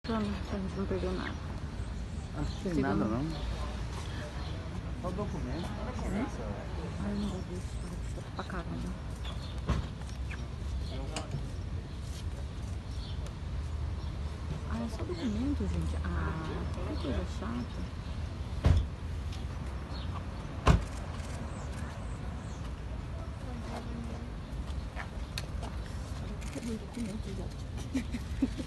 A gente não perdeu nada. Acho que tem nada não. Só documento. Ai, não vou ver isso pra caramba. Ah, é só documento, gente. Ah, que coisa chata. Cadê o documento já?